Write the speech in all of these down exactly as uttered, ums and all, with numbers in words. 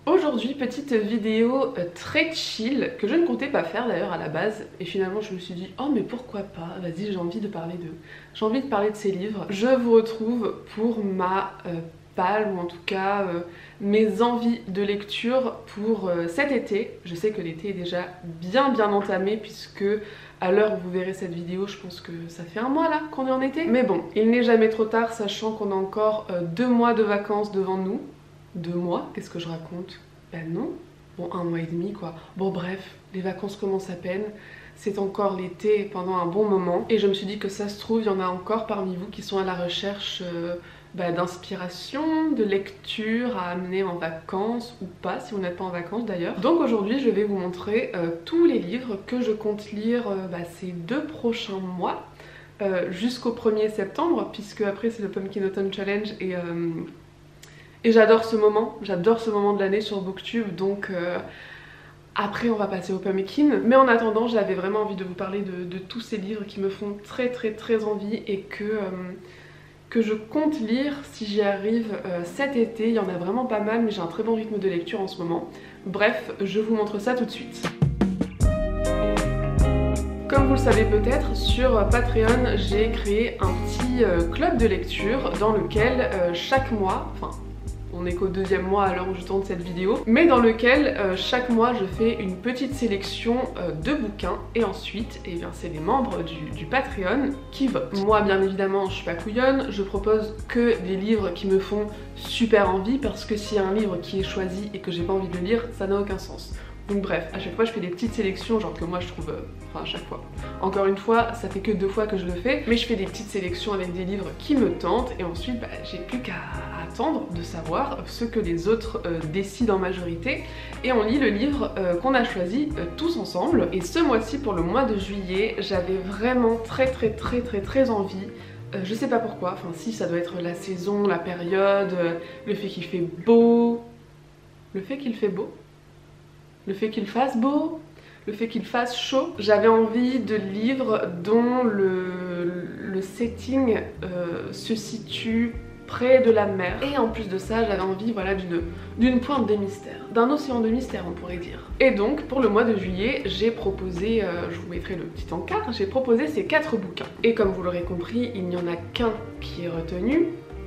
Aujourd'hui, petite vidéo très chill que je ne comptais pas faire d'ailleurs à la base, et finalement je me suis dit oh mais pourquoi pas, vas-y, j'ai envie de parler de j'ai envie de parler de ces livres. Je vous retrouve pour ma euh, palle, ou en tout cas euh, mes envies de lecture pour euh, cet été. Je sais que l'été est déjà bien bien entamé, puisque à l'heure où vous verrez cette vidéo, je pense que ça fait un mois là qu'on est en été. Mais bon, il n'est jamais trop tard, sachant qu'on a encore euh, deux mois de vacances devant nous. Deux mois, qu'est-ce que je raconte? Ben non, bon, un mois et demi quoi. Bon bref, les vacances commencent à peine, c'est encore l'été pendant un bon moment, et je me suis dit que ça se trouve, il y en a encore parmi vous qui sont à la recherche euh, bah, d'inspiration, de lecture à amener en vacances, ou pas si vous n'êtes pas en vacances d'ailleurs. Donc aujourd'hui je vais vous montrer euh, tous les livres que je compte lire euh, bah, ces deux prochains mois, euh, jusqu'au premier septembre, puisque après c'est le Pumpkin Autumn Challenge, et... Euh, Et j'adore ce moment, j'adore ce moment de l'année sur Booktube, donc euh, après on va passer au Pumpkin. Mais en attendant, j'avais vraiment envie de vous parler de, de tous ces livres qui me font très très très envie et que, euh, que je compte lire si j'y arrive euh, cet été. Il y en a vraiment pas mal, mais j'ai un très bon rythme de lecture en ce moment. Bref, je vous montre ça tout de suite. Comme vous le savez peut-être, sur Patreon, j'ai créé un petit euh, club de lecture dans lequel euh, chaque mois, enfin on est qu'au deuxième mois à l'heure où je tourne cette vidéo, mais dans lequel euh, chaque mois je fais une petite sélection euh, de bouquins, et ensuite eh bien, c'est les membres du, du Patreon qui votent. Moi bien évidemment je suis pas couillonne, je propose que des livres qui me font super envie, parce que s'il y a un livre qui est choisi et que j'ai pas envie de le lire, ça n'a aucun sens. Donc bref, à chaque fois je fais des petites sélections, genre que moi je trouve... Euh, enfin à chaque fois. Encore une fois, ça fait que deux fois que je le fais, mais je fais des petites sélections avec des livres qui me tentent, et ensuite bah, j'ai plus qu'à attendre de savoir ce que les autres euh, décident en majorité, et on lit le livre euh, qu'on a choisi euh, tous ensemble. Et ce mois-ci, pour le mois de juillet, j'avais vraiment très très très très très envie, euh, je sais pas pourquoi, enfin si, ça doit être la saison, la période, euh, le fait qu'il fait beau... Le fait qu'il fait beau Le fait qu'il fasse beau, le fait qu'il fasse chaud. J'avais envie de livres dont le, le setting euh, se situe près de la mer. Et en plus de ça, j'avais envie voilà, d'une d'une pointe de mystère. D'un océan de mystère, on pourrait dire. Et donc, pour le mois de juillet, j'ai proposé, euh, je vous mettrai le petit encart, j'ai proposé ces quatre bouquins. Et comme vous l'aurez compris, il n'y en a qu'un qui est retenu.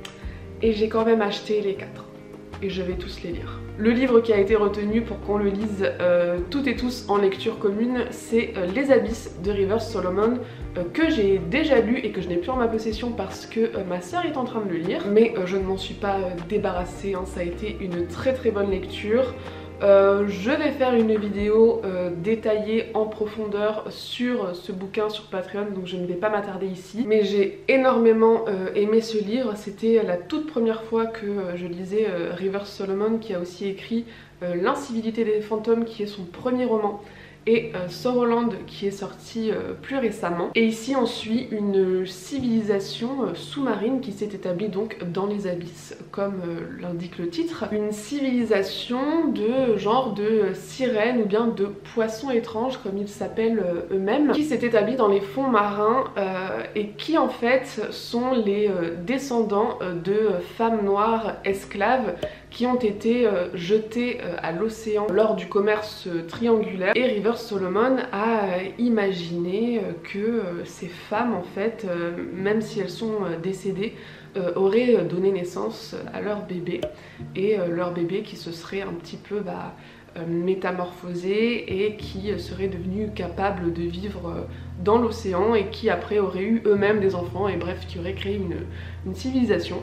Et j'ai quand même acheté les quatre. Et je vais tous les lire. Le livre qui a été retenu pour qu'on le lise euh, toutes et tous en lecture commune, c'est euh, Les Abysses de Rivers Solomon, euh, que j'ai déjà lu et que je n'ai plus en ma possession parce que euh, ma sœur est en train de le lire. Mais euh, je ne m'en suis pas euh, débarrassée, hein. Ça a été une très très bonne lecture. Euh, je vais faire une vidéo euh, détaillée en profondeur sur ce bouquin sur Patreon, donc je ne vais pas m'attarder ici. Mais j'ai énormément euh, aimé ce livre, c'était la toute première fois que euh, je lisais euh, Rivers Solomon, qui a aussi écrit euh, L'incivilité des fantômes, qui est son premier roman, et euh, Sorrowland, qui est sorti euh, plus récemment. Et ici on suit une civilisation euh, sous-marine qui s'est établie donc dans les abysses, comme euh, l'indique le titre. Une civilisation de genre de sirènes ou bien de poissons étranges, comme ils s'appellent euh, eux-mêmes, qui s'est établie dans les fonds marins euh, et qui en fait sont les euh, descendants euh, de femmes noires esclaves qui ont été euh, jetées euh, à l'océan lors du commerce euh, triangulaire. Et Rivers Solomon a euh, imaginé euh, que euh, ces femmes, en fait, euh, même si elles sont euh, décédées, euh, auraient euh, donné naissance à leur bébé. Et euh, leur bébé qui se serait un petit peu bah, euh, métamorphosé et qui euh, serait devenu capable de vivre euh, dans l'océan, et qui après auraient eu eux-mêmes des enfants, et bref, qui auraient créé une, une civilisation.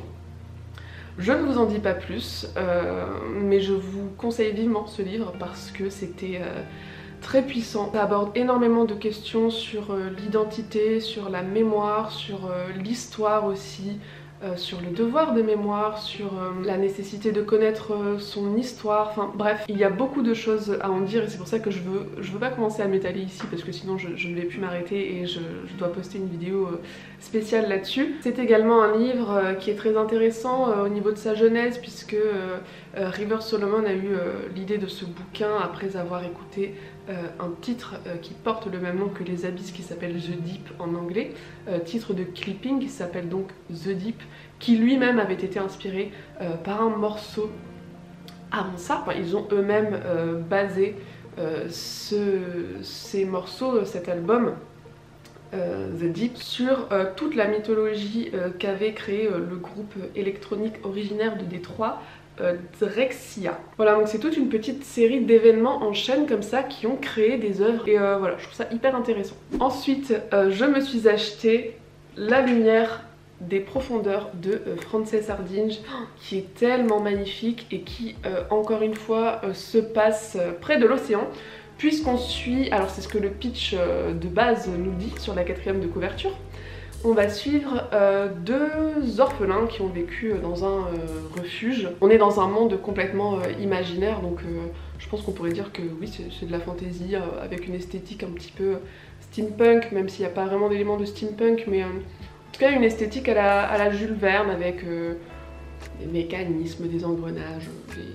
Je ne vous en dis pas plus, euh, mais je vous conseille vivement ce livre parce que c'était euh, très puissant. Ça aborde énormément de questions sur euh, l'identité, sur la mémoire, sur euh, l'histoire aussi, euh, sur le devoir de mémoire, sur euh, la nécessité de connaître euh, son histoire, enfin bref, il y a beaucoup de choses à en dire, et c'est pour ça que je veux, je veux pas commencer à m'étaler ici parce que sinon je, je ne vais plus m'arrêter et je, je dois poster une vidéo euh, spéciale là-dessus. C'est également un livre euh, qui est très intéressant euh, au niveau de sa genèse, puisque euh, euh, Rivers Solomon a eu euh, l'idée de ce bouquin après avoir écouté euh, un titre euh, qui porte le même nom que Les Abysses, qui s'appelle The Deep en anglais, euh, titre de clipping qui s'appelle donc The Deep, qui lui-même avait été inspiré euh, par un morceau avant ça, enfin, ils ont eux-mêmes euh, basé euh, ce, ces morceaux, cet album euh, The Deep sur euh, toute la mythologie euh, qu'avait créé euh, le groupe électronique originaire de Détroit, euh, Drexciya. Voilà, donc c'est toute une petite série d'événements en chaîne comme ça qui ont créé des œuvres et euh, voilà, je trouve ça hyper intéressant. Ensuite, euh, je me suis acheté La lumière des profondeurs de euh, Frances Hardinge, qui est tellement magnifique et qui euh, encore une fois euh, se passe euh, près de l'océan, puisqu'on suit, alors c'est ce que le pitch euh, de base nous dit sur la quatrième de couverture, on va suivre euh, deux orphelins qui ont vécu dans un euh, refuge. On est dans un monde complètement euh, imaginaire, donc euh, je pense qu'on pourrait dire que oui, c'est de la fantaisie euh, avec une esthétique un petit peu steampunk, même s'il n'y a pas vraiment d'éléments de steampunk, mais euh, en tout cas une esthétique à la, à la Jules Verne avec euh, des mécanismes, des engrenages,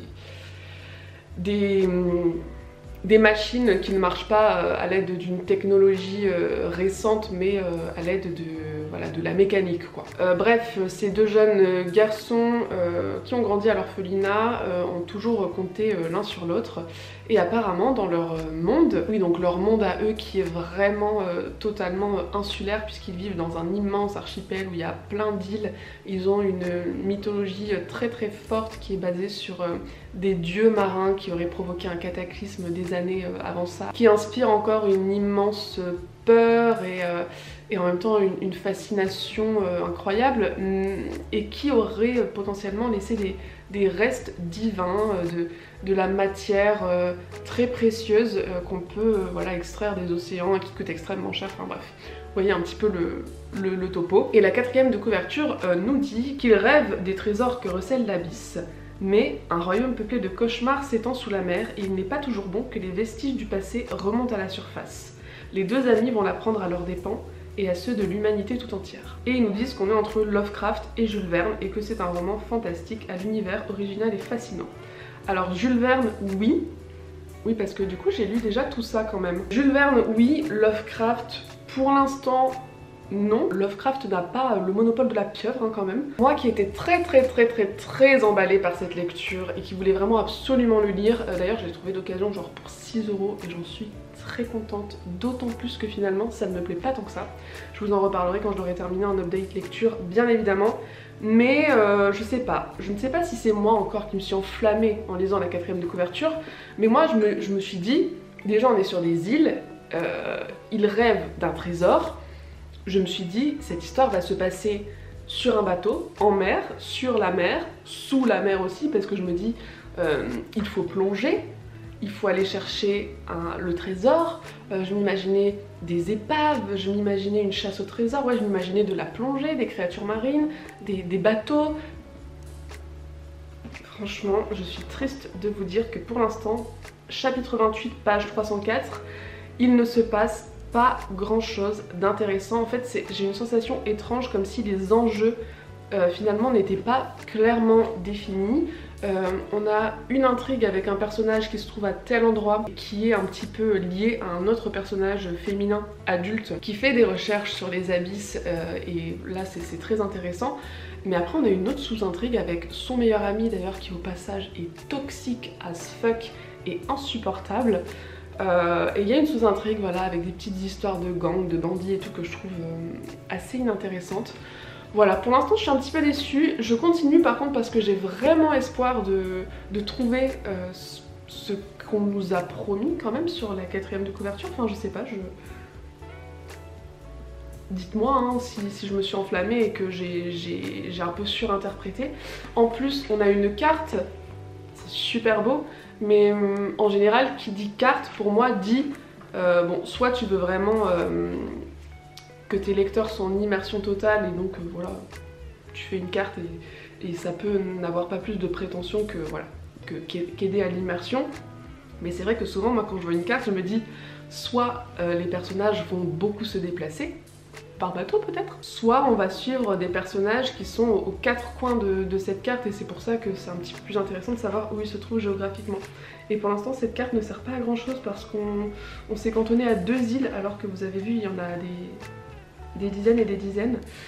des, des, des machines qui ne marchent pas euh, à l'aide d'une technologie euh, récente, mais euh, à l'aide de, voilà, de la mécanique, quoi. Euh, bref, ces deux jeunes garçons euh, qui ont grandi à l'orphelinat euh, ont toujours compté euh, l'un sur l'autre, et apparemment dans leur monde, oui donc leur monde à eux qui est vraiment euh, totalement insulaire, puisqu'ils vivent dans un immense archipel où il y a plein d'îles, ils ont une mythologie très très forte qui est basée sur euh, des dieux marins qui auraient provoqué un cataclysme des années euh, avant ça, qui inspire encore une immense peur et, euh, et en même temps une, une fascination euh, incroyable, et qui aurait euh, potentiellement laissé des, des restes divins, euh, de, de la matière euh, très précieuse euh, qu'on peut euh, voilà, extraire des océans et qui coûte extrêmement cher, enfin bref. Vous voyez un petit peu le, le, le topo. Et la quatrième de couverture euh, nous dit qu'il rêve des trésors que recèle l'abysse. Mais un royaume peuplé de cauchemars s'étend sous la mer et il n'est pas toujours bon que les vestiges du passé remontent à la surface. Les deux amis vont l'apprendre à leurs dépens et à ceux de l'humanité tout entière. Et ils nous disent qu'on est entre Lovecraft et Jules Verne et que c'est un roman fantastique à l'univers original et fascinant. Alors Jules Verne, oui. Oui, parce que du coup j'ai lu déjà tout ça quand même. Jules Verne, oui. Lovecraft, pour l'instant, non. Lovecraft n'a pas le monopole de la pieuvre hein, quand même. Moi qui étais très très très très très emballée par cette lecture et qui voulais vraiment absolument le lire, euh, d'ailleurs je l'ai trouvé d'occasion genre pour six euros et j'en suis très contente, d'autant plus que finalement ça ne me plaît pas tant que ça. Je vous en reparlerai quand je l'aurai terminé en update lecture bien évidemment, mais euh, je sais pas, je ne sais pas si c'est moi encore qui me suis enflammée en lisant la quatrième de couverture, mais moi je me, je me suis dit, déjà on est sur des îles, euh, ils rêvent d'un trésor. Je me suis dit, cette histoire va se passer sur un bateau, en mer, sur la mer, sous la mer aussi, parce que je me dis, euh, il faut plonger, il faut aller chercher un, le trésor, euh, je m'imaginais des épaves, je m'imaginais une chasse au trésor, ouais, je m'imaginais de la plongée, des créatures marines, des, des bateaux. Franchement, je suis triste de vous dire que pour l'instant, chapitre vingt-huit, page trois cent quatre, il ne se passe pas grand chose d'intéressant. En fait, j'ai une sensation étrange, comme si les enjeux euh, finalement n'étaient pas clairement définis. Euh, on a une intrigue avec un personnage qui se trouve à tel endroit, qui est un petit peu lié à un autre personnage féminin adulte qui fait des recherches sur les abysses, euh, et là c'est très intéressant. Mais après on a une autre sous-intrigue avec son meilleur ami d'ailleurs, qui au passage est toxique as fuck et insupportable. Euh, et il y a une sous-intrigue voilà, avec des petites histoires de gangs, de bandits et tout que je trouve euh, assez inintéressantes. Voilà, pour l'instant je suis un petit peu déçue. Je continue par contre parce que j'ai vraiment espoir de, de trouver euh, ce qu'on nous a promis quand même sur la quatrième de couverture. Enfin je sais pas, je... Dites-moi hein, si, si je me suis enflammée et que j'ai un peu surinterprété. En plus on a une carte, c'est super beau. Mais euh, en général, qui dit carte, pour moi, dit, euh, bon, soit tu veux vraiment euh, que tes lecteurs sont en immersion totale, et donc euh, voilà, tu fais une carte et, et ça peut n'avoir pas plus de prétention que voilà, qu'aider à l'immersion. Mais c'est vrai que souvent, moi, quand je vois une carte, je me dis, soit euh, les personnages vont beaucoup se déplacer, par bateau peut-être, soit on va suivre des personnages qui sont aux quatre coins de, de cette carte, et c'est pour ça que c'est un petit peu plus intéressant de savoir où ils se trouvent géographiquement. Et pour l'instant cette carte ne sert pas à grand chose parce qu'on on, s'est cantonné à deux îles alors que vous avez vu il y en a des, des dizaines et des dizaines.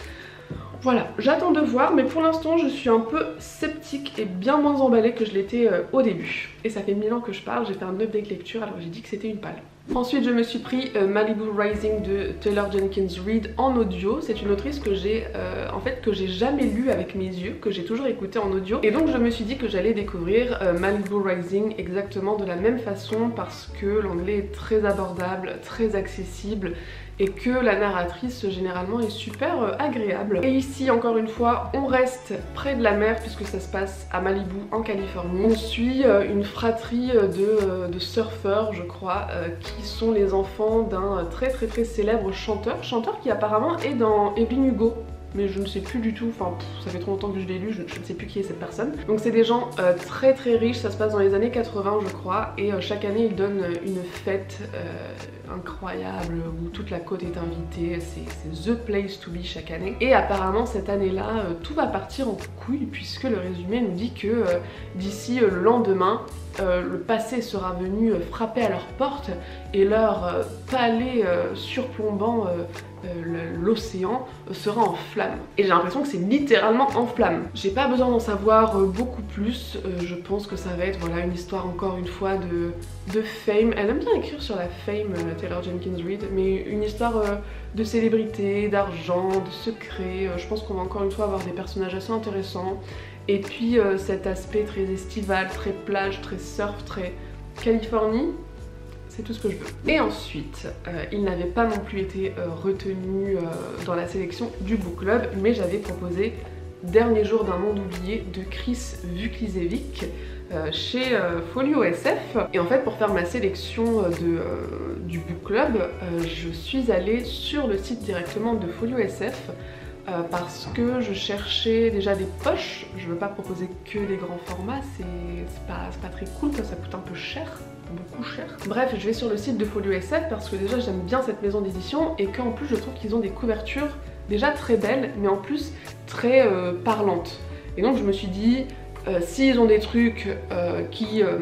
Voilà, j'attends de voir, mais pour l'instant je suis un peu sceptique et bien moins emballée que je l'étais euh, au début. Et ça fait mille ans que je parle, j'ai fait un update lecture alors j'ai dit que c'était une palle. Ensuite je me suis pris euh, Malibu Rising de Taylor Jenkins Reid en audio. C'est une autrice que j'ai euh, en fait que j'ai jamais lue avec mes yeux, que j'ai toujours écoutée en audio. Et donc je me suis dit que j'allais découvrir euh, Malibu Rising exactement de la même façon parce que l'anglais est très abordable, très accessible et que la narratrice généralement est super euh, agréable. Et ici encore une fois on reste près de la mer puisque ça se passe à Malibu en Californie. On suit euh, une fratrie de, euh, de surfeurs je crois euh, qui sont les enfants d'un très très très célèbre chanteur, chanteur qui apparemment est dans Evelyn Hugo. Mais je ne sais plus du tout, enfin pff, ça fait trop longtemps que je l'ai lu, je, je ne sais plus qui est cette personne. Donc c'est des gens euh, très très riches, ça se passe dans les années quatre-vingts je crois, et euh, chaque année ils donnent une fête euh, incroyable où toute la côte est invitée, c'est the place to be chaque année. Et apparemment cette année-là, euh, tout va partir en couille puisque le résumé nous dit que euh, d'ici euh, le lendemain, Euh, le passé sera venu euh, frapper à leur porte et leur euh, palais euh, surplombant euh, euh, l'océan euh, sera en flammes. Et j'ai l'impression que c'est littéralement en flammes. J'ai pas besoin d'en savoir euh, beaucoup plus, euh, je pense que ça va être voilà, une histoire encore une fois de, de fame. Elle aime bien écrire sur la fame, euh, Taylor Jenkins Reid, mais une histoire euh, de célébrité, d'argent, de secret. Euh, je pense qu'on va encore une fois avoir des personnages assez intéressants. Et puis euh, cet aspect très estival, très plage, très surf, très Californie, c'est tout ce que je veux. Et ensuite, euh, il n'avait pas non plus été euh, retenu euh, dans la sélection du book club, mais j'avais proposé Dernier jour d'un monde oublié de Chris Vuklicevic euh, chez euh, Folio S F. Et en fait, pour faire ma sélection de, euh, du book club, euh, je suis allée sur le site directement de Folio S F. Euh, parce que je cherchais déjà des poches, je veux pas proposer que des grands formats, c'est pas, pas très cool, ça coûte un peu cher, beaucoup cher. Bref, je vais sur le site de Folio S F parce que déjà j'aime bien cette maison d'édition et qu'en plus je trouve qu'ils ont des couvertures déjà très belles mais en plus très euh, parlantes. Et donc je me suis dit, euh, s'ils ont des trucs euh, qui, euh,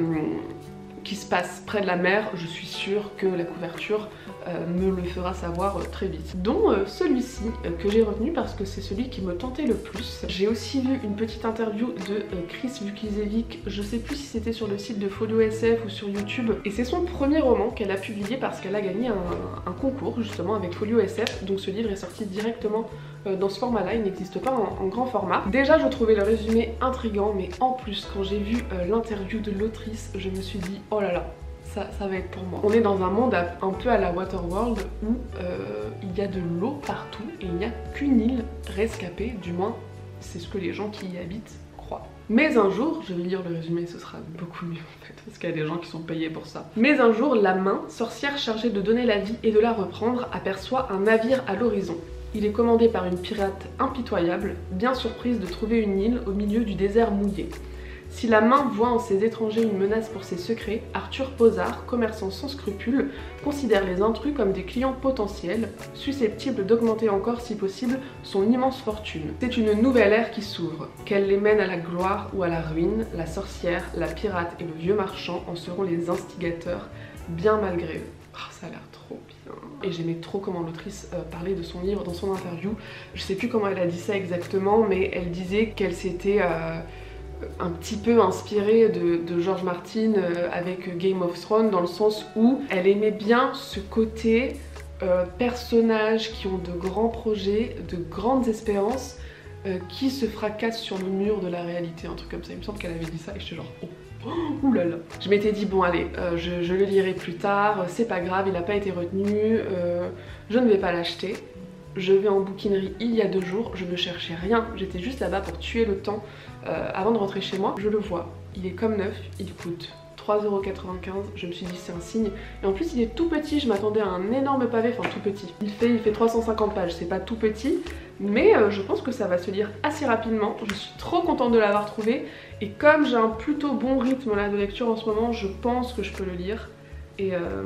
qui se passent près de la mer, je suis sûre que la couverture Euh, me le fera savoir euh, très vite. Dont euh, celui-ci euh, que j'ai retenu parce que c'est celui qui me tentait le plus. J'ai aussi vu une petite interview de euh, Chris Vuklicevic, je sais plus si c'était sur le site de Folio S F ou sur YouTube, et c'est son premier roman qu'elle a publié parce qu'elle a gagné un, un concours justement avec Folio S F, donc ce livre est sorti directement euh, dans ce format-là, il n'existe pas en, en grand format. Déjà je trouvais le résumé intriguant, mais en plus quand j'ai vu euh, l'interview de l'autrice, je me suis dit oh là là, Ça, ça va être pour moi. On est dans un monde un peu à la Waterworld où euh, il y a de l'eau partout et il n'y a qu'une île rescapée, du moins c'est ce que les gens qui y habitent croient. Mais un jour, je vais lire le résumé, ce sera beaucoup mieux en fait, parce qu'il y a des gens qui sont payés pour ça. Mais un jour, la main, sorcière chargée de donner la vie et de la reprendre, aperçoit un navire à l'horizon. Il est commandé par une pirate impitoyable, bien surprise de trouver une île au milieu du désert mouillé. Si la main voit en ces étrangers une menace pour ses secrets, Arthur Posard, commerçant sans scrupules, considère les intrus comme des clients potentiels, susceptibles d'augmenter encore si possible son immense fortune. C'est une nouvelle ère qui s'ouvre. Qu'elle les mène à la gloire ou à la ruine, la sorcière, la pirate et le vieux marchand en seront les instigateurs, bien malgré eux. Oh, ça a l'air trop bien. Et j'aimais trop comment l'autrice euh, parlait de son livre dans son interview. Je sais plus comment elle a dit ça exactement, mais elle disait qu'elle s'était euh, un petit peu inspirée de, de George Martin euh, avec Game of Thrones, dans le sens où elle aimait bien ce côté euh, personnages qui ont de grands projets, de grandes espérances, euh, qui se fracassent sur le mur de la réalité, un truc comme ça. Il me semble qu'elle avait dit ça et j'étais genre oh. Ouh là là. Je m'étais dit bon allez, euh, je, je le lirai plus tard, c'est pas grave, il n'a pas été retenu, euh, je ne vais pas l'acheter. Je vais en bouquinerie il y a deux jours, je ne cherchais rien, j'étais juste là-bas pour tuer le temps euh, avant de rentrer chez moi. Je le vois, il est comme neuf, il coûte trois euros quatre-vingt-quinze, je me suis dit c'est un signe. Et en plus il est tout petit, je m'attendais à un énorme pavé, enfin tout petit. Il fait, il fait trois cent cinquante pages, c'est pas tout petit, mais euh, je pense que ça va se lire assez rapidement. Je suis trop contente de l'avoir trouvé, et comme j'ai un plutôt bon rythme là de lecture en ce moment, je pense que je peux le lire. Et, euh,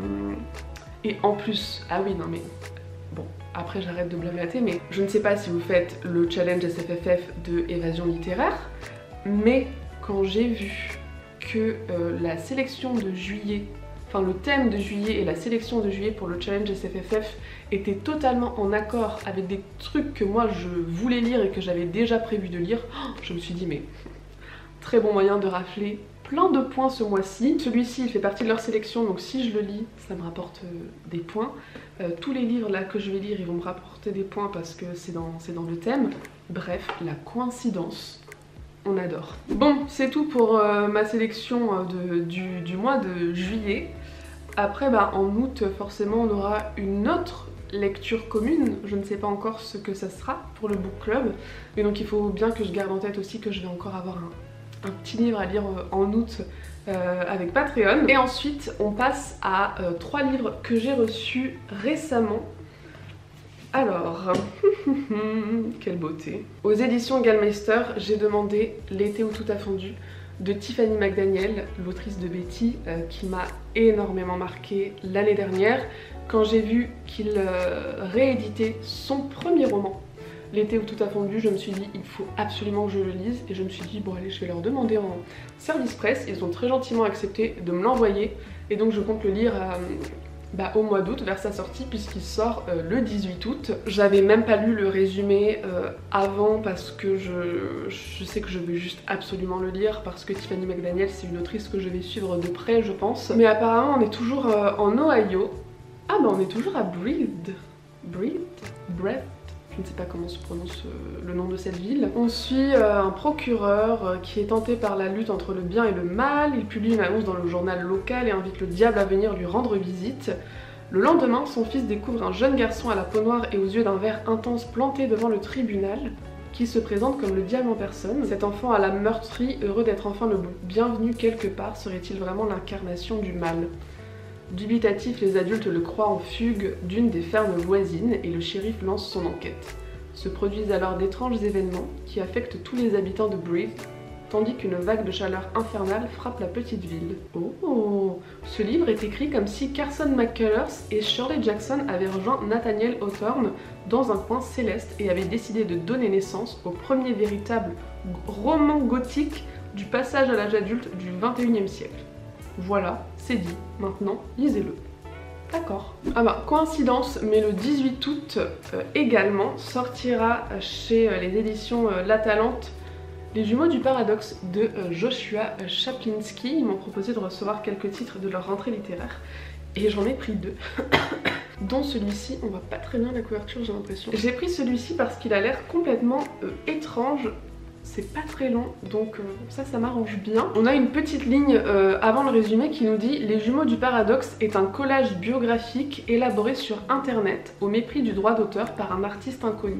et en plus, ah oui non mais bon, après j'arrête de blablater, mais je ne sais pas si vous faites le challenge S F F F de évasion littéraire, mais quand j'ai vu que euh, la sélection de juillet enfin le thème de juillet et la sélection de juillet pour le challenge S F F F était totalement en accord avec des trucs que moi je voulais lire et que j'avais déjà prévu de lire, je me suis dit mais très bon moyen de rafler plein de points ce mois-ci. Celui-ci il fait partie de leur sélection, donc si je le lis ça me rapporte euh, des points. Euh, tous les livres là que je vais lire ils vont me rapporter des points parce que c'est dans, c'est dans le thème. Bref, la coïncidence, on adore. Bon, c'est tout pour euh, ma sélection euh, de, du, du mois de juillet. Après bah, en août forcément on aura une autre lecture commune, je ne sais pas encore ce que ça sera pour le book club, mais donc il faut bien que je garde en tête aussi que je vais encore avoir un, un petit livre à lire en août euh, avec Patreon. Et ensuite on passe à euh, trois livres que j'ai reçus récemment. Alors, quelle beauté. Aux éditions Gallmeister, j'ai demandé L'été où tout a fondu de Tiffany McDaniel, l'autrice de Betty, euh, qui m'a énormément marquée l'année dernière quand j'ai vu qu'il euh, rééditait son premier roman. L'été où tout a fondu, je me suis dit il faut absolument que je le lise et je me suis dit bon allez je vais leur demander en service presse. Ils ont très gentiment accepté de me l'envoyer et donc je compte le lire euh, bah, au mois d'août vers sa sortie puisqu'il sort euh, le dix-huit août. J'avais même pas lu le résumé euh, avant parce que je, je sais que je veux juste absolument le lire parce que Tiffany McDaniel c'est une autrice que je vais suivre de près je pense. Mais apparemment on est toujours euh, en Ohio. Ah bah on est toujours à Breathe. Breathe Breath. Je ne sais pas comment se prononce euh, le nom de cette ville. On suit euh, un procureur euh, qui est tenté par la lutte entre le bien et le mal. Il publie une annonce dans le journal local et invite le diable à venir lui rendre visite. Le lendemain, son fils découvre un jeune garçon à la peau noire et aux yeux d'un vert intense planté devant le tribunal, qui se présente comme le diable en personne. Cet enfant à l'âme meurtrie, heureux d'être enfin le bienvenu quelque part, serait-il vraiment l'incarnation du mal ? Dubitatif, les adultes le croient en fugue d'une des fermes voisines et le shérif lance son enquête. Se produisent alors d'étranges événements qui affectent tous les habitants de Breathe, tandis qu'une vague de chaleur infernale frappe la petite ville. Oh, ce livre est écrit comme si Carson McCullers et Shirley Jackson avaient rejoint Nathaniel Hawthorne dans un coin céleste et avaient décidé de donner naissance au premier véritable roman gothique du passage à l'âge adulte du vingt et unième siècle. Voilà, c'est dit, maintenant lisez-le. D'accord. Ah bah, coïncidence, mais le dix-huit août euh, également sortira chez euh, les éditions euh, La Talente Les Jumeaux du Paradoxe de euh, Joshua Chaplinski. Ils m'ont proposé de recevoir quelques titres de leur rentrée littéraire et j'en ai pris deux. Dont celui-ci, on voit pas très bien la couverture j'ai l'impression. J'ai pris celui-ci parce qu'il a l'air complètement euh, étrange. C'est pas très long, donc euh, ça, ça m'arrange bien. On a une petite ligne euh, avant le résumé qui nous dit « Les Jumeaux du Paradoxe est un collage biographique élaboré sur internet au mépris du droit d'auteur par un artiste inconnu. »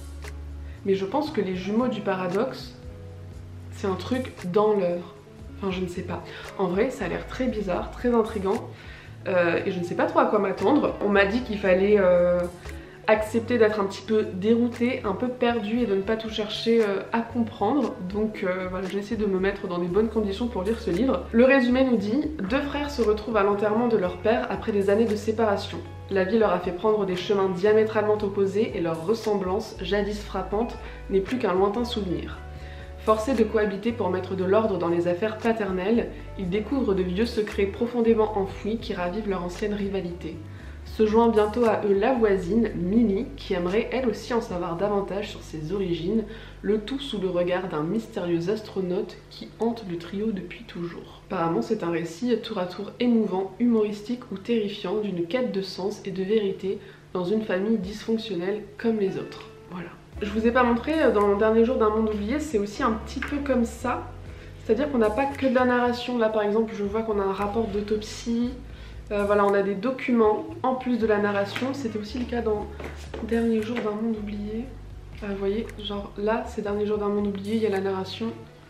Mais je pense que Les Jumeaux du Paradoxe, c'est un truc dans l'œuvre. Enfin, je ne sais pas. En vrai, ça a l'air très bizarre, très intriguant, euh, et je ne sais pas trop à quoi m'attendre. On m'a dit qu'il fallait... Euh, accepter d'être un petit peu dérouté, un peu perdu et de ne pas tout chercher euh, à comprendre. Donc euh, voilà, j'ai essayé de me mettre dans des bonnes conditions pour lire ce livre. Le résumé nous dit « Deux frères se retrouvent à l'enterrement de leur père après des années de séparation. La vie leur a fait prendre des chemins diamétralement opposés et leur ressemblance, jadis frappante, n'est plus qu'un lointain souvenir. Forcés de cohabiter pour mettre de l'ordre dans les affaires paternelles, ils découvrent de vieux secrets profondément enfouis qui ravivent leur ancienne rivalité. Se joint bientôt à eux la voisine, Millie, qui aimerait elle aussi en savoir davantage sur ses origines, le tout sous le regard d'un mystérieux astronaute qui hante le trio depuis toujours. Apparemment c'est un récit tour à tour émouvant, humoristique ou terrifiant d'une quête de sens et de vérité dans une famille dysfonctionnelle comme les autres. Voilà. Je vous ai pas montré, dans le dernier jour d'un monde oublié, c'est aussi un petit peu comme ça. C'est-à-dire qu'on n'a pas que de la narration. Là par exemple, je vois qu'on a un rapport d'autopsie. Euh, voilà, on a des documents en plus de la narration. C'était aussi le cas dans Dernier jour d'un monde oublié. Euh, vous voyez, genre là, c'est Dernier jour d'un monde oublié, il y a la narration.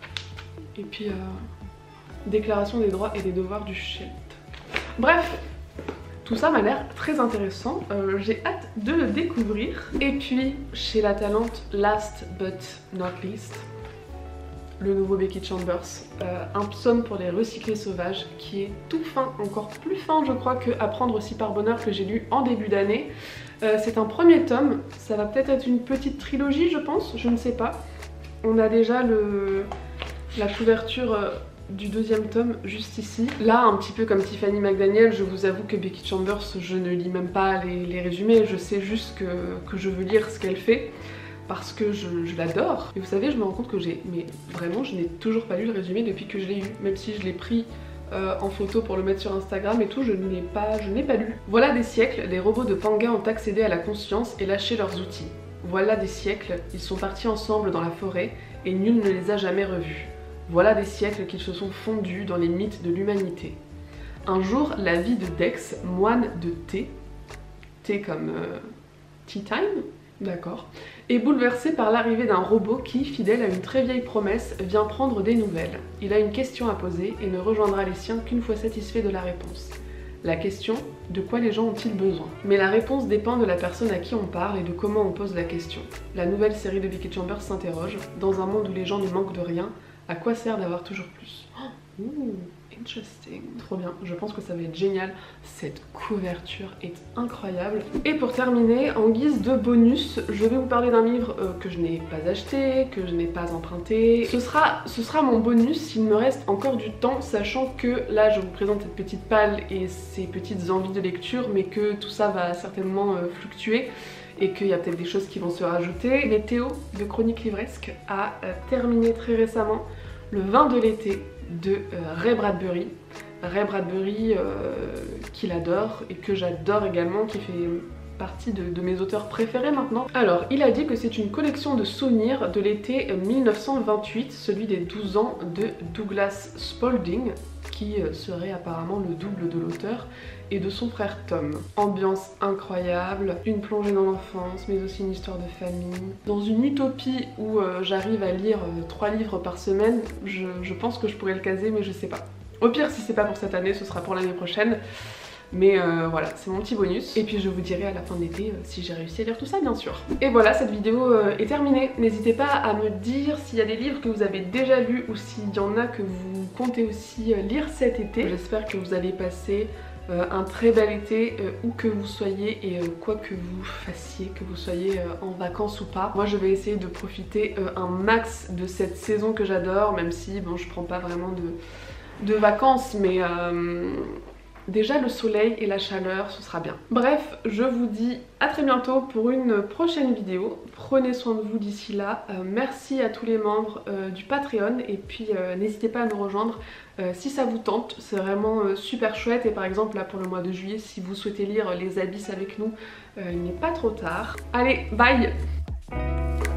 Et puis, euh, déclaration des droits et des devoirs du chef. Bref, tout ça m'a l'air très intéressant. Euh, J'ai hâte de le découvrir. Et puis, chez La Talente, last but not least, le nouveau Becky Chambers, euh, un psaume pour les recyclés sauvages qui est tout fin, encore plus fin je crois que Apprendre aussi par bonheur que j'ai lu en début d'année. Euh, c'est un premier tome, ça va peut-être être une petite trilogie je pense, je ne sais pas. On a déjà le, la couverture du deuxième tome juste ici. Là, un petit peu comme Tiffany McDaniel, je vous avoue que Becky Chambers, je ne lis même pas les, les résumés, je sais juste que, que je veux lire ce qu'elle fait parce que je, je l'adore. Et vous savez, je me rends compte que j'ai, mais vraiment, je n'ai toujours pas lu le résumé depuis que je l'ai eu, même si je l'ai pris euh, en photo pour le mettre sur Instagram et tout, je ne l'ai pas, je n'ai pas lu. Voilà des siècles, les robots de Panga ont accédé à la conscience et lâché leurs outils. Voilà des siècles, ils sont partis ensemble dans la forêt et nul ne les a jamais revus. Voilà des siècles qu'ils se sont fondus dans les mythes de l'humanité. Un jour, la vie de Dex, moine de thé, thé comme euh, tea time, d'accord, est bouleversée par l'arrivée d'un robot qui, fidèle à une très vieille promesse, vient prendre des nouvelles. Il a une question à poser et ne rejoindra les siens qu'une fois satisfait de la réponse. La question, de quoi les gens ont-ils besoin? Mais la réponse dépend de la personne à qui on parle et de comment on pose la question. La nouvelle série de Becky Chambers s'interroge, dans un monde où les gens ne manquent de rien, à quoi sert d'avoir toujours plus? Oh, ooh, interesting. Trop bien, je pense que ça va être génial. Cette couverture est incroyable. Et pour terminer, en guise de bonus, je vais vous parler d'un livre euh, que je n'ai pas acheté, que je n'ai pas emprunté. Ce sera, ce sera mon bonus s'il me reste encore du temps, sachant que là je vous présente cette petite palle et ces petites envies de lecture, mais que tout ça va certainement euh, fluctuer et qu'il y a peut-être des choses qui vont se rajouter. Mais Théo de Chroniques Livresques a euh, terminé très récemment Le vin de l'été de euh, Ray Bradbury. Ray Bradbury euh, qu'il adore et que j'adore également, qui fait partie de, de mes auteurs préférés maintenant. Alors, il a dit que c'est une collection de souvenirs de l'été mille neuf cent vingt-huit, celui des douze ans de Douglas Spalding, qui serait apparemment le double de l'auteur, et de son frère Tom. Ambiance incroyable, une plongée dans l'enfance, mais aussi une histoire de famille. Dans une utopie où euh, j'arrive à lire euh, trois livres par semaine, je, je pense que je pourrais le caser, mais je sais pas. Au pire, si c'est pas pour cette année, ce sera pour l'année prochaine. Mais euh, voilà, c'est mon petit bonus. Et puis je vous dirai à la fin de l'été euh, si j'ai réussi à lire tout ça, bien sûr. Et voilà, cette vidéo euh, est terminée. N'hésitez pas à me dire s'il y a des livres que vous avez déjà lus ou s'il y en a que vous comptez aussi euh, lire cet été. J'espère que vous allez passer euh, un très bel été, euh, où que vous soyez et euh, quoi que vous fassiez, que vous soyez euh, en vacances ou pas. Moi je vais essayer de profiter euh, un max de cette saison que j'adore, même si bon, je prends pas vraiment de, de vacances, mais... Euh, déjà le soleil et la chaleur, ce sera bien. Bref, je vous dis à très bientôt pour une prochaine vidéo. Prenez soin de vous d'ici là. Euh, merci à tous les membres euh, du Patreon et puis euh, n'hésitez pas à nous rejoindre euh, si ça vous tente. C'est vraiment euh, super chouette et par exemple là pour le mois de juillet, si vous souhaitez lire Les Abysses avec nous, euh, il n'est pas trop tard. Allez, bye!